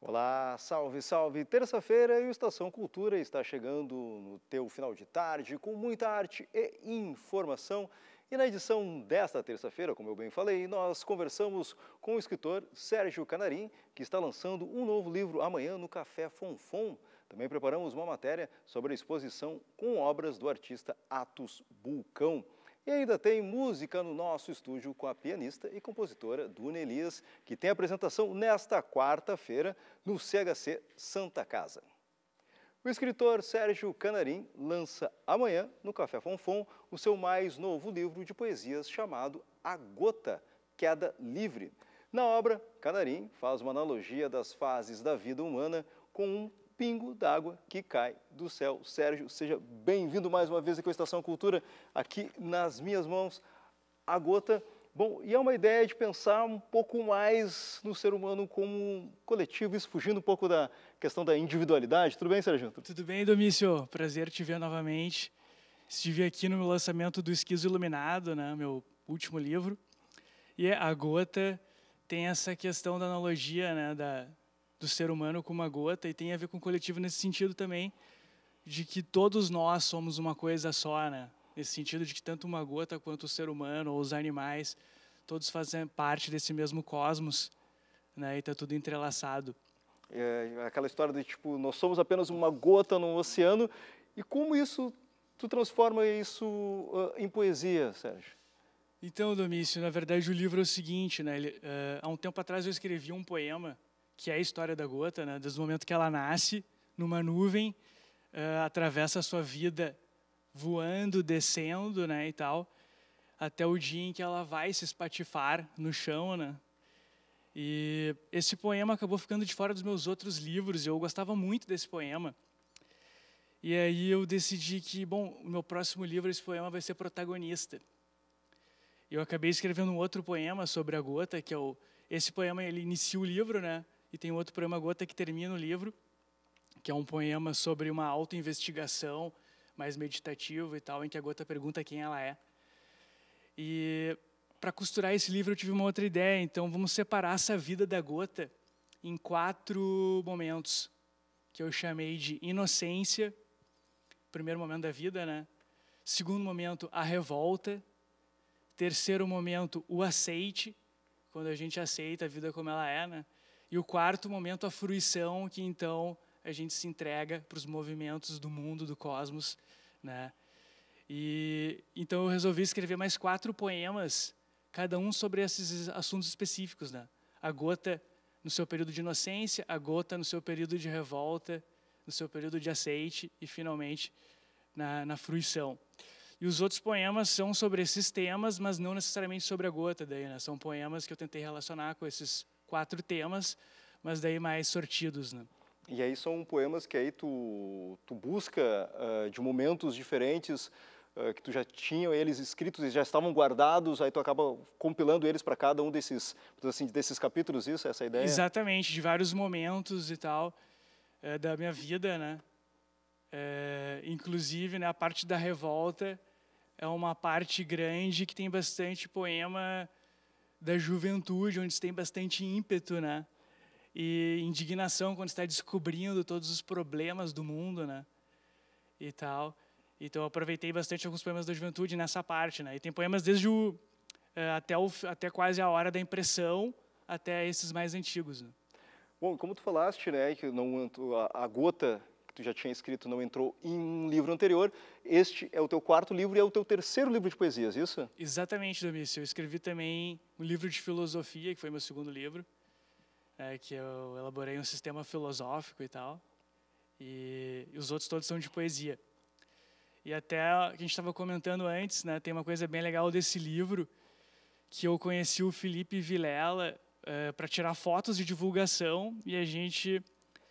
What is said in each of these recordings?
Olá, salve, salve! Terça-feira e o Estação Cultura está chegando no teu final de tarde com muita arte e informação. E na edição desta terça-feira, como eu bem falei, nós conversamos com o escritor Sérgio Canarim, que está lançando um novo livro amanhã no Café Fonfon. Também preparamos uma matéria sobre a exposição com obras do artista Atos Bulcão. E ainda tem música no nosso estúdio com a pianista e compositora Duna Elias, que tem apresentação nesta quarta-feira no CHC Santa Casa. O escritor Sérgio Canarim lança amanhã, no Café Fonfon, o seu mais novo livro de poesias chamado A Gota, Queda Livre. Na obra, Canarim faz uma analogia das fases da vida humana com um pingo d'água que cai do céu. Sérgio, seja bem-vindo mais uma vez aqui à Estação Cultura, aqui nas minhas mãos, a gota. Bom, e é uma ideia de pensar um pouco mais no ser humano como um coletivo, isso fugindo um pouco da questão da individualidade. Tudo bem, Sérgio? Tudo bem, Domício? Prazer te ver novamente. Estive aqui no meu lançamento do Esquizo Iluminado, né, meu último livro, e a gota tem essa questão da analogia, né, do ser humano com uma gota, e tem a ver com o coletivo nesse sentido também, de que todos nós somos uma coisa só, né? Nesse sentido de que tanto uma gota quanto o ser humano ou os animais, todos fazem parte desse mesmo cosmos, né? E está tudo entrelaçado. É aquela história de, tipo, nós somos apenas uma gota no oceano, e como isso, tu transforma isso em poesia, Sérgio? Então, Domício, na verdade o livro é o seguinte, né? Há um tempo atrás eu escrevi um poema, que é a história da gota, né? Desde o momento que ela nasce numa nuvem, atravessa a sua vida voando, descendo, né, e tal, até o dia em que ela vai se espatifar no chão, né? E esse poema acabou ficando de fora dos meus outros livros, e eu gostava muito desse poema. E aí eu decidi que, bom, o meu próximo livro, esse poema vai ser protagonista. Eu acabei escrevendo um outro poema sobre a gota, que é esse poema, ele inicia o livro, né? E tem outro poema, Gota, que termina o livro, que é um poema sobre uma autoinvestigação mais meditativo e tal, em que a gota pergunta quem ela é. E para costurar esse livro eu tive uma outra ideia, então vamos separar essa vida da gota em 4 momentos, que eu chamei de inocência, primeiro momento da vida, né? Segundo momento, a revolta. Terceiro momento, o aceite, quando a gente aceita a vida como ela é, né? E o quarto momento, a fruição, que então a gente se entrega para os movimentos do mundo, do cosmos, né? E então eu resolvi escrever mais 4 poemas, cada um sobre esses assuntos específicos, né? A gota no seu período de inocência, a gota no seu período de revolta, no seu período de aceite e, finalmente, na fruição. E os outros poemas são sobre esses temas, mas não necessariamente sobre a gota, daí, né? São poemas que eu tentei relacionar com esses 4 temas, mas daí mais sortidos, né? E aí são poemas que aí tu busca de momentos diferentes, que tu já tinha eles escritos e já estavam guardados, aí tu acaba compilando eles para cada um desses, assim, desses capítulos, isso? Essa é a ideia? Exatamente, de vários momentos e tal, da minha vida, né? Inclusive, né, a parte da revolta é uma parte grande que tem bastante poema da juventude, onde você tem bastante ímpeto, né? E indignação quando está descobrindo todos os problemas do mundo, né? E tal. Então eu aproveitei bastante alguns poemas da juventude nessa parte, né? E tem poemas desde até quase a hora da impressão, até esses mais antigos, né? Bom, como tu falaste, né, que a gota que tu já tinha escrito não entrou em um livro anterior, este é o teu 4º livro e é o teu 3º livro de poesias, isso? Exatamente, Domício. Eu escrevi também um livro de filosofia, que foi meu 2º livro, que eu elaborei um sistema filosófico e tal, e os outros todos são de poesia. E até a gente estava comentando antes, né, tem uma coisa bem legal desse livro, que eu conheci o Felipe Vilela para tirar fotos de divulgação, e a gente,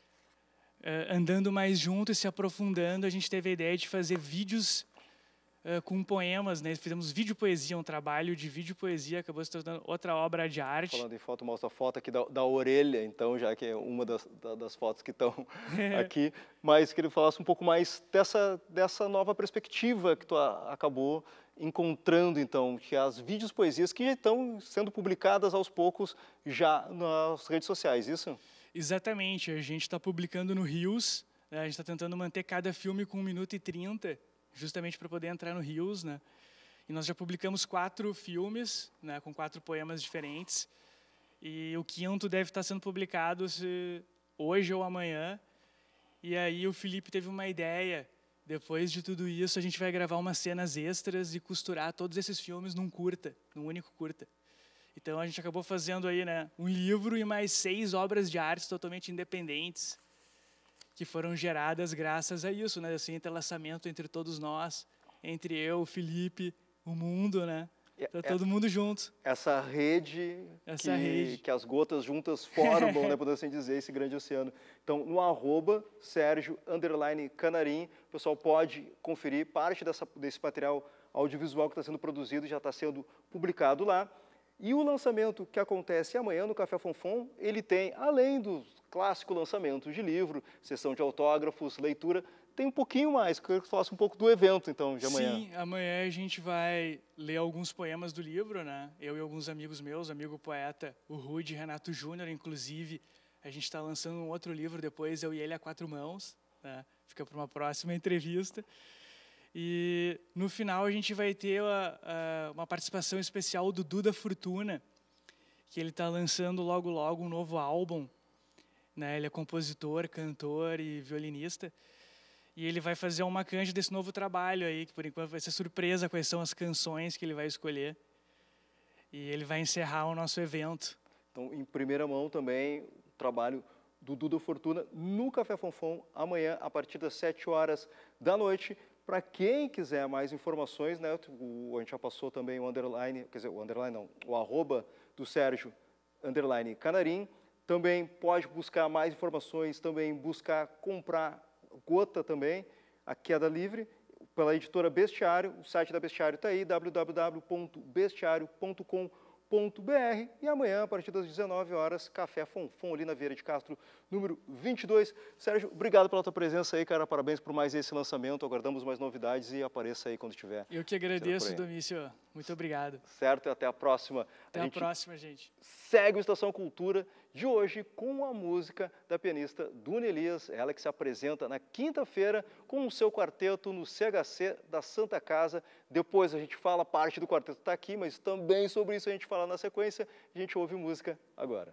andando mais junto e se aprofundando, a gente teve a ideia de fazer vídeos com poemas, né? Fizemos videopoesia, um trabalho de videopoesia, acabou se tornando outra obra de arte. Falando em foto, mostra a foto aqui da orelha, então, já que é uma das fotos que estão aqui, mas queria que falasse um pouco mais dessa nova perspectiva que tu acabou encontrando, então, que as videopoesias que já estão sendo publicadas aos poucos já nas redes sociais, isso? Exatamente, a gente está publicando no Rios, né? A gente está tentando manter cada filme com 1 minuto e 30, justamente para poder entrar no Rios, né? E nós já publicamos 4 filmes, né, com 4 poemas diferentes, e o 5º deve estar sendo publicado hoje ou amanhã. E aí o Felipe teve uma ideia, depois de tudo isso a gente vai gravar umas cenas extras e costurar todos esses filmes num único curta. Então a gente acabou fazendo aí, né, um livro e mais 6 obras de arte totalmente independentes, que foram geradas graças a isso, né, esse entrelaçamento entre todos nós, entre eu, o Felipe, o mundo, né? Tá todo mundo junto. Essa rede que as gotas juntas formam, né, podemos assim dizer, esse grande oceano. Então, no @Sergio_Canarim, o pessoal pode conferir parte desse material audiovisual que está sendo produzido, já está sendo publicado lá. E o lançamento que acontece amanhã no Café Fonfon, ele tem, além do clássico lançamento de livro, sessão de autógrafos, leitura, tem um pouquinho mais. Queria que você falasse um pouco do evento, então, de amanhã. Sim, amanhã a gente vai ler alguns poemas do livro, né? Eu e alguns amigos meus, amigo poeta, o Rude Renato Júnior, inclusive. A gente está lançando um outro livro depois, eu e ele a 4 mãos, né? Fica para uma próxima entrevista. E no final a gente vai ter uma participação especial do Duda Fortuna, que ele está lançando logo um novo álbum, né? Ele é compositor, cantor e violinista. E ele vai fazer uma canja desse novo trabalho aí, que por enquanto vai ser surpresa quais são as canções que ele vai escolher. E ele vai encerrar o nosso evento. Então, em primeira mão também, o trabalho do Duda Fortuna no Café Fonfon, amanhã, a partir das 19h. Para quem quiser mais informações, né, a gente já passou também o underline, quer dizer, o underline não, o @ do Sergio _Canarim. Também pode buscar mais informações, também buscar comprar Gota também, a queda livre, pela editora Bestiário. O site da Bestiário está aí, www.bestiario.com.br. E amanhã, a partir das 19h, Café Fonfon, ali na Vieira de Castro, número 22. Sérgio, obrigado pela tua presença aí, cara. Parabéns por mais esse lançamento. Aguardamos mais novidades e apareça aí quando tiver. Eu que agradeço, Domício. Muito obrigado. Certo, e até a próxima. Até a próxima, gente. Segue o Estação Cultura de hoje com a música da pianista Duna Elias, ela que se apresenta na quinta-feira com o seu quarteto no CHC da Santa Casa. Depois a gente fala, parte do quarteto está aqui, mas também sobre isso a gente fala na sequência. A gente ouve música agora.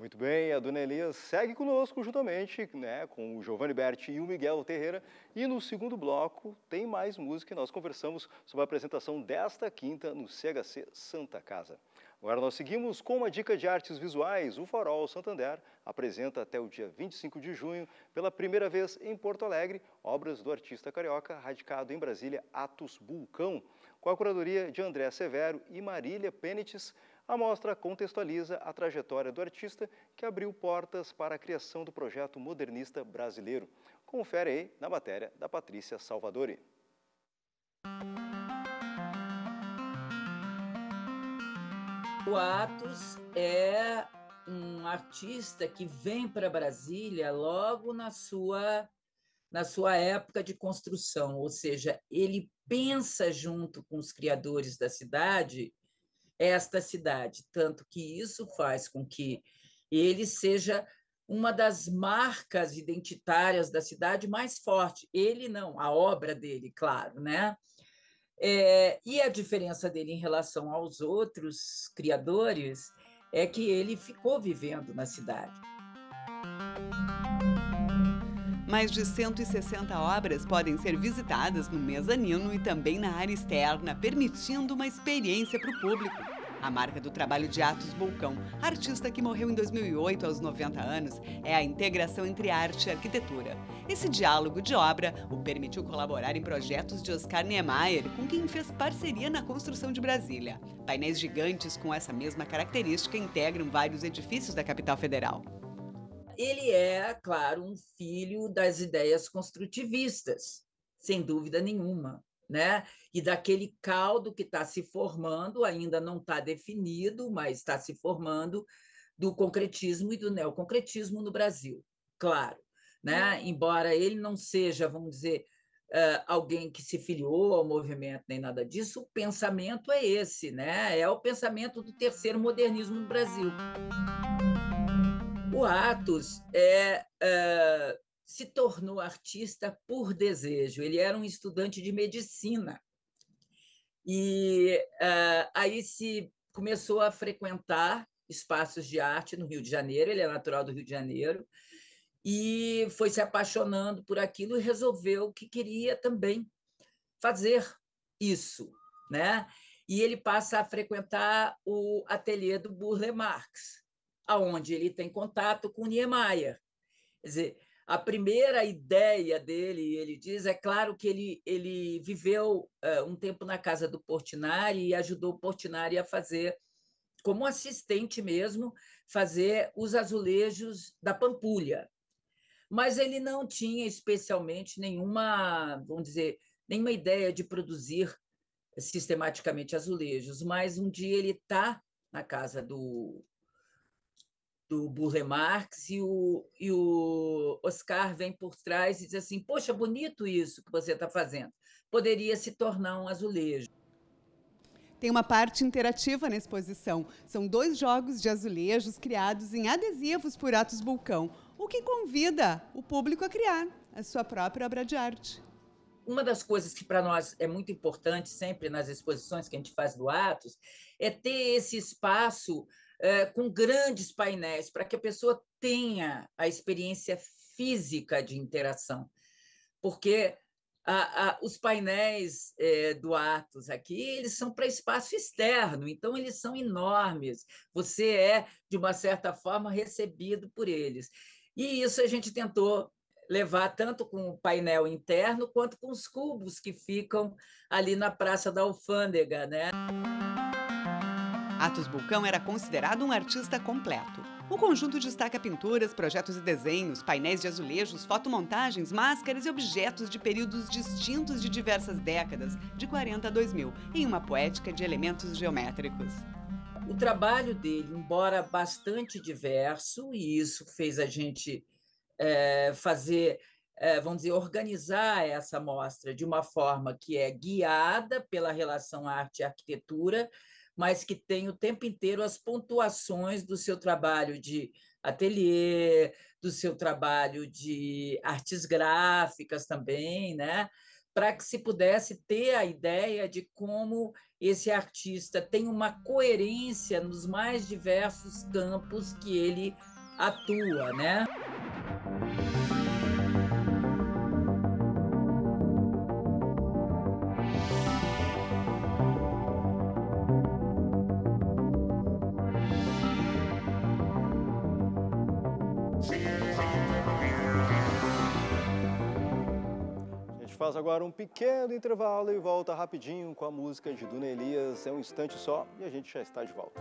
Muito bem, a dona Elias segue conosco juntamente, né, com o Giovanni Berti e o Miguel Terreira. E no segundo bloco tem mais música e nós conversamos sobre a apresentação desta quinta no CHC Santa Casa. Agora nós seguimos com uma dica de artes visuais. O Farol Santander apresenta até o dia 25 de junho, pela primeira vez em Porto Alegre, obras do artista carioca radicado em Brasília, Atos Bulcão. Com a curadoria de André Severo e Marília Penites, a mostra contextualiza a trajetória do artista que abriu portas para a criação do projeto modernista brasileiro. Confere aí na matéria da Patrícia Salvadori. O Atos é um artista que vem para Brasília logo na sua época de construção, ou seja, ele pensa junto com os criadores da cidade esta cidade, tanto que isso faz com que ele seja uma das marcas identitárias da cidade mais forte. Ele não, a obra dele, claro, né? E a diferença dele em relação aos outros criadores é que ele ficou vivendo na cidade. Mais de 160 obras podem ser visitadas no mezanino e também na área externa, permitindo uma experiência para o público. A marca do trabalho de Atos Bulcão, artista que morreu em 2008 aos 90 anos, é a integração entre arte e arquitetura. Esse diálogo de obra o permitiu colaborar em projetos de Oscar Niemeyer, com quem fez parceria na construção de Brasília. Painéis gigantes com essa mesma característica integram vários edifícios da capital federal. Ele é, claro, um filho das ideias construtivistas, sem dúvida nenhuma, né? E daquele caldo que está se formando, ainda não está definido, mas está se formando, do concretismo e do neoconcretismo no Brasil, claro, né? Embora ele não seja, vamos dizer, alguém que se filiou ao movimento nem nada disso, o pensamento é esse, né? É o pensamento do terceiro modernismo no Brasil. O Atos se tornou artista por desejo. Ele era um estudante de medicina e aí se começou a frequentar espaços de arte no Rio de Janeiro. Ele é natural do Rio de Janeiro e foi se apaixonando por aquilo e resolveu que queria também fazer isso, né? E ele passa a frequentar o ateliê do Burle Marx, aonde ele tem contato com Niemeyer. Quer dizer, a primeira ideia dele, ele diz, é claro que ele viveu um tempo na casa do Portinari e ajudou o Portinari a fazer, como assistente mesmo, fazer os azulejos da Pampulha. Mas ele não tinha especialmente nenhuma, vamos dizer, nenhuma ideia de produzir sistematicamente azulejos, mas um dia ele está na casa do Burle Marx e o Oscar vem por trás e diz assim: poxa, bonito isso que você está fazendo, poderia se tornar um azulejo. Tem uma parte interativa na exposição. São 2 jogos de azulejos criados em adesivos por Atos Bulcão, o que convida o público a criar a sua própria obra de arte. Uma das coisas que para nós é muito importante sempre nas exposições que a gente faz do Atos é ter esse espaço com grandes painéis, para que a pessoa tenha a experiência física de interação. Porque os painéis do Atos aqui, eles são para espaço externo, então eles são enormes. Você é, de uma certa forma, recebido por eles. E isso a gente tentou levar tanto com o painel interno quanto com os cubos que ficam ali na Praça da Alfândega, né? Atos Bulcão era considerado um artista completo. O conjunto destaca pinturas, projetos e desenhos, painéis de azulejos, fotomontagens, máscaras e objetos de períodos distintos de diversas décadas, de 40 a 2000, em uma poética de elementos geométricos. O trabalho dele, embora bastante diverso, e isso fez a gente fazer, vamos dizer, organizar essa mostra de uma forma que é guiada pela relação arte e arquitetura, mas que tem o tempo inteiro as pontuações do seu trabalho de ateliê, do seu trabalho de artes gráficas também, né? Para que se pudesse ter a ideia de como esse artista tem uma coerência nos mais diversos campos que ele atua, né? Faz agora um pequeno intervalo e volta rapidinho com a música de Duna Elias. É um instante só e a gente já está de volta.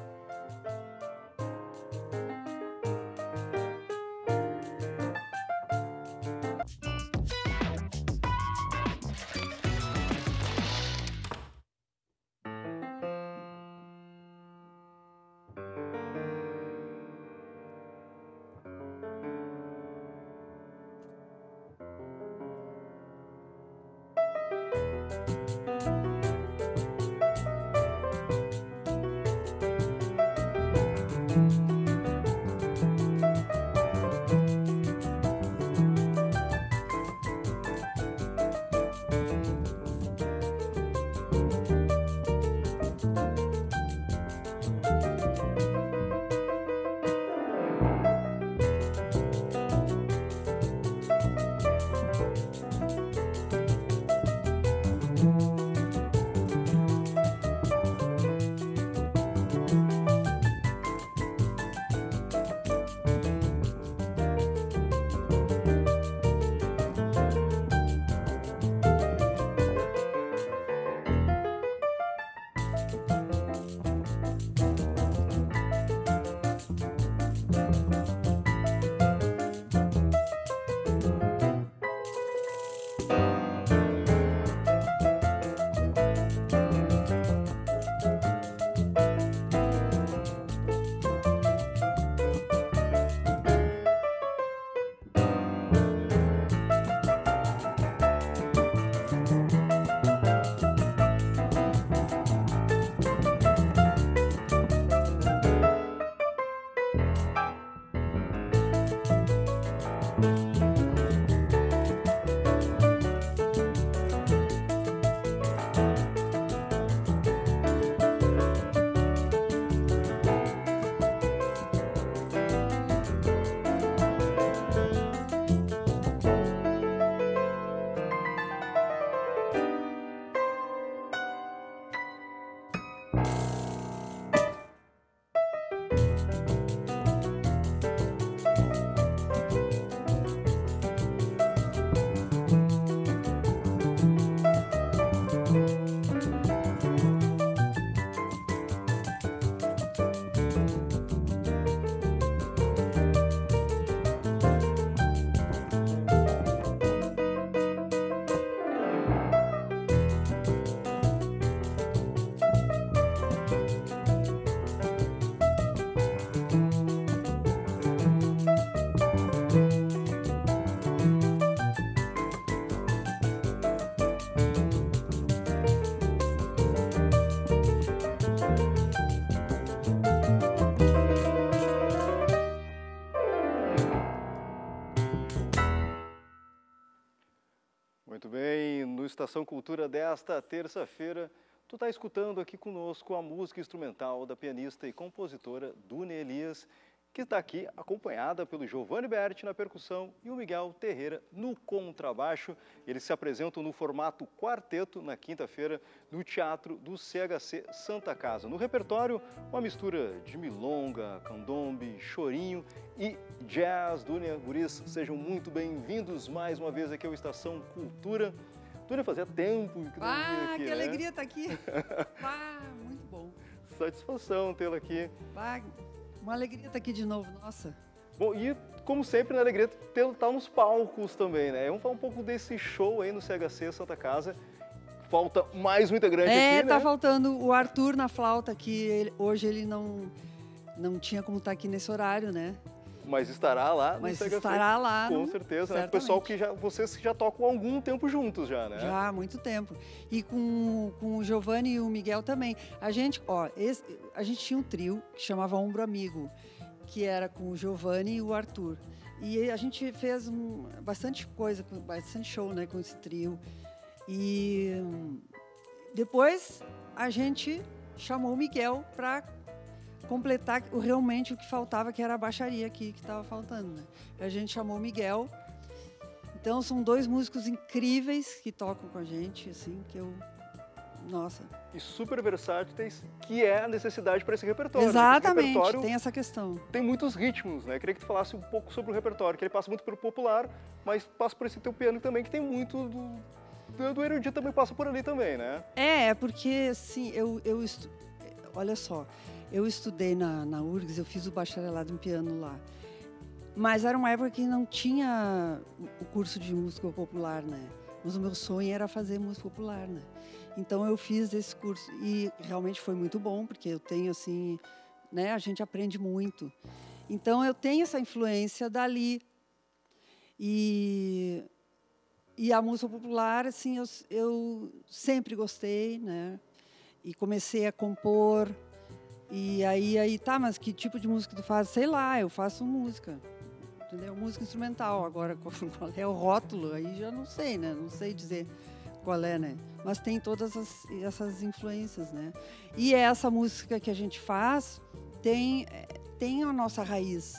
Muito bem, no Estação Cultura desta terça-feira, tu está escutando aqui conosco a música instrumental da pianista e compositora Duna Elias, que está aqui acompanhada pelo Giovanni Berti na percussão e o Miguel Terreira no contrabaixo. Eles se apresentam no formato quarteto na quinta-feira no Teatro do CHC Santa Casa. No repertório, uma mistura de milonga, candombe, chorinho e jazz. Duna, guris, sejam muito bem-vindos mais uma vez aqui ao Estação Cultura. Duna, fazia tempo que não vinha aqui, que né? alegria estar aqui. Muito bom. Satisfação tê-la aqui. Uma alegria estar aqui de novo, nossa. Bom, e como sempre, na alegria tê-lo estar nos palcos também, né? Vamos falar um pouco desse show aí no CHC Santa Casa. Falta mais um integrante aqui, tá né? faltando o Arthur na flauta, que hoje ele não tinha como estar aqui nesse horário, né? Mas estará lá Mas no CHC. estará lá. Com certeza, né? O pessoal que vocês já tocam há algum tempo juntos já, né? Já há muito tempo. E com o Giovanni e o Miguel também. A gente tinha um trio que chamava Ombro Amigo, que era com o Giovanni e o Arthur. E a gente fez bastante coisa, bastante show, né, com esse trio. E depois a gente chamou o Miguel para completar realmente o que faltava, que era a baixaria aqui, que estava faltando, né? A gente chamou o Miguel. Então, são 2 músicos incríveis que tocam com a gente, assim, que eu... Nossa. E super versáteis, que é a necessidade para esse repertório. Exatamente, Esse repertório tem essa questão. tem muitos ritmos, né? Queria que tu falasse um pouco sobre o repertório, que ele passa muito pelo popular, mas passa por esse teu piano também, que tem muito do erudito, também passa por ali também, né? Porque, assim, olha só, eu estudei na URGS, eu fiz o bacharelado em piano lá. Mas era uma época que não tinha o curso de música popular, né? Mas o meu sonho era fazer música popular, né? Então eu fiz esse curso e realmente foi muito bom, porque eu tenho, assim, né? A gente aprende muito. Então eu tenho essa influência dali. E a música popular, assim, eu sempre gostei, né? E comecei a compor. E aí, tá, mas que tipo de música tu faz? Sei lá, eu faço música. Entendeu? Música instrumental. Agora, qual é o rótulo? Aí já não sei, né? Não sei dizer qual é, né? Mas tem todas essas influências, né? E essa música que a gente faz tem a nossa raiz.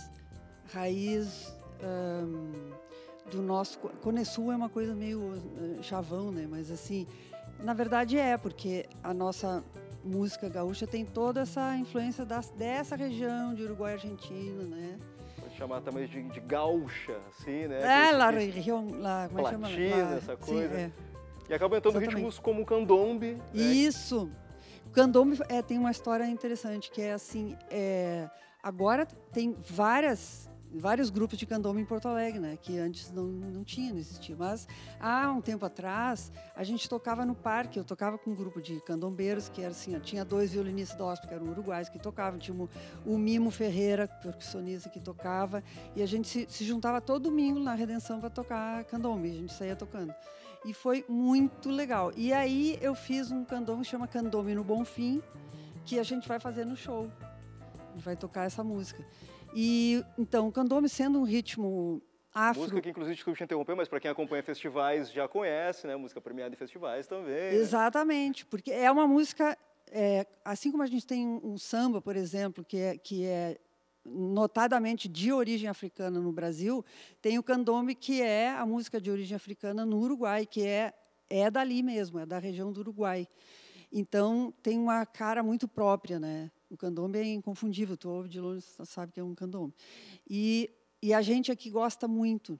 Do nosso... Cone Sul é uma coisa meio chavão, né? Mas, assim, na verdade porque a nossa música gaúcha tem toda essa influência dessa região de Uruguai e Argentina, né? Chamar também de gaúcha, assim, né? Como é que chama? Latina, essa coisa. Sim, E acaba entrando ritmos como o candombe. Isso. O candombe tem uma história interessante, que é assim, agora tem vários grupos de candombe em Porto Alegre, né? Que antes não tinha, não existia. Mas há um tempo atrás, a gente tocava no parque. Eu tocava com um grupo de candombeiros, que era assim, tinha 2 violinistas da ópera, que eram uruguaios, que tocavam. Tinha o Mimo Ferreira, percussionista, que tocava. E a gente se juntava todo domingo na Redenção para tocar candombe. A gente saía tocando. E foi muito legal. E aí eu fiz um candombe que chama Candombe no Bonfim, que a gente vai fazer no show. A gente vai tocar essa música. E, então, o candombe sendo um ritmo afro... Música que, inclusive, desculpe te interromper, mas para quem acompanha festivais já conhece, né? Música premiada em festivais também. Exatamente, né? Porque é uma música... assim como a gente tem um samba, por exemplo, que é notadamente de origem africana no Brasil, tem o candombe, que é a música de origem africana no Uruguai, que é dali mesmo, é da região do Uruguai. Então, tem uma cara muito própria, né? O candombe é inconfundível, tu ouve de longe, você sabe que é um candombe. E a gente aqui gosta muito.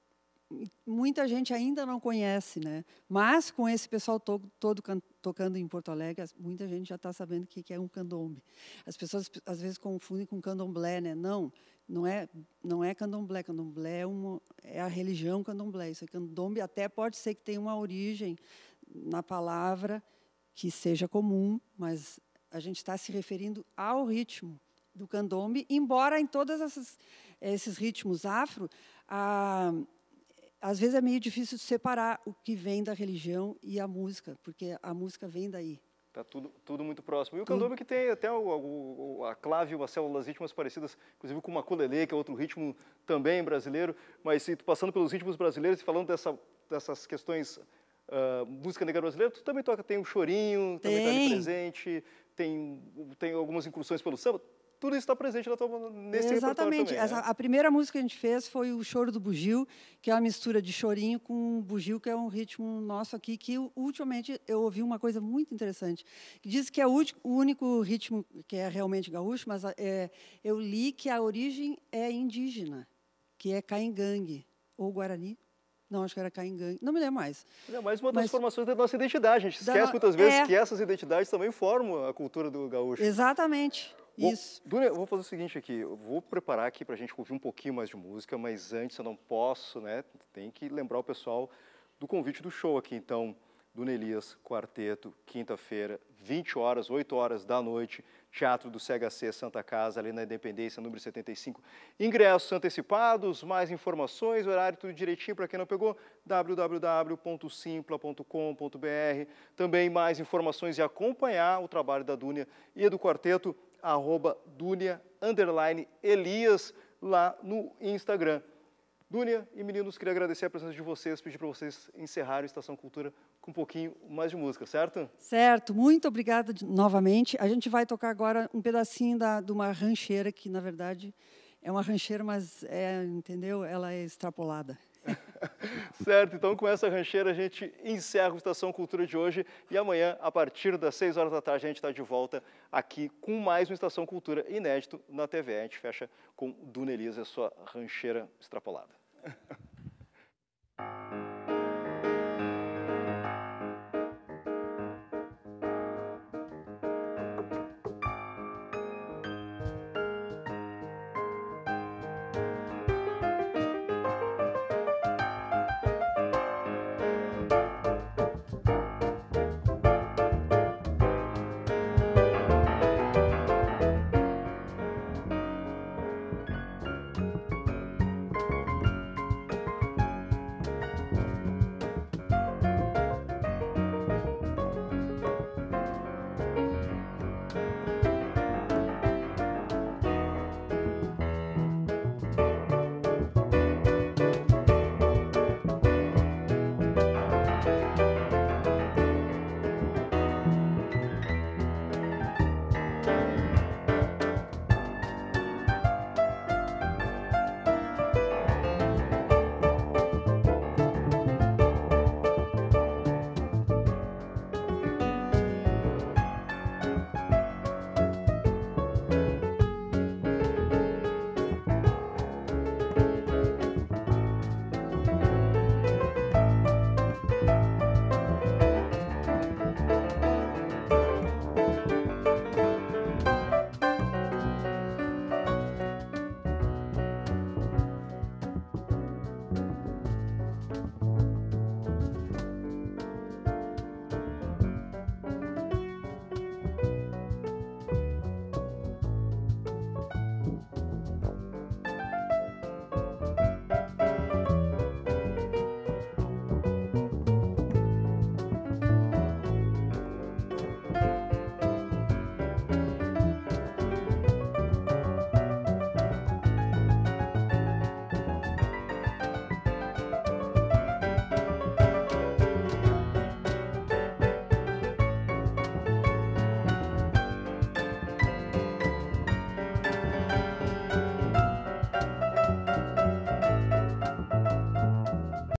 Muita gente ainda não conhece, né? Mas com esse pessoal todo tocando em Porto Alegre, muita gente já está sabendo o que é um candombe. As pessoas às vezes confundem com candomblé, né? Não é candomblé. Candomblé é a religião candomblé. Isso é candombe, até pode ser que tenha uma origem na palavra que seja comum, mas a gente está se referindo ao ritmo do candombe, embora em todos esses ritmos afro, às vezes é meio difícil separar o que vem da religião e a música, porque a música vem daí. Está tudo muito próximo. E o candombe que tem até a clave, umas células rítmicas parecidas, inclusive com o maculelê, que é outro ritmo também brasileiro, mas passando pelos ritmos brasileiros e falando dessas questões... música negra brasileira, tu também toca, tem o chorinho, também está ali presente, tem algumas incursões pelo samba, tudo isso está presente nesse repertório também. Exatamente. A primeira música que a gente fez foi o Choro do Bugio, que é uma mistura de chorinho com bugio, que é um ritmo nosso aqui, que ultimamente eu ouvi uma coisa muito interessante, que diz que é o único ritmo que é realmente gaúcho, mas eu li que a origem é indígena, que é caingangue, ou guarani. Não, acho que era caingangue. Não me lembro mais. É mais uma transformação da nossa identidade. A gente esquece muitas vezes que essas identidades também formam a cultura do gaúcho. Exatamente. Isso. Dunia, eu vou fazer o seguinte aqui. Eu vou preparar aqui para a gente ouvir um pouquinho mais de música, mas antes eu não posso, né? Tem que lembrar o pessoal do convite do show aqui. Então, Dunia Elias, quarteto, quinta-feira, 20 horas, 8 horas da noite, Teatro do CHC Santa Casa, ali na Independência, número 75. Ingressos antecipados, mais informações, horário tudo direitinho para quem não pegou, www.simpla.com.br. Também mais informações e acompanhar o trabalho da Dunia e do quarteto, @Dunia_Elias, lá no Instagram. Dúnia e meninos, queria agradecer a presença de vocês, pedir para vocês encerrarem a Estação Cultura com um pouquinho mais de música, certo? Certo, muito obrigada novamente. A gente vai tocar agora um pedacinho de uma rancheira, que na verdade é uma rancheira, mas, entendeu? Ela é extrapolada. Certo, então com essa rancheira a gente encerra a Estação Cultura de hoje e amanhã, a partir das 6 horas da tarde, a gente está de volta aqui com mais uma Estação Cultura inédito na TV. A gente fecha com Duna Elisa e a sua rancheira extrapolada.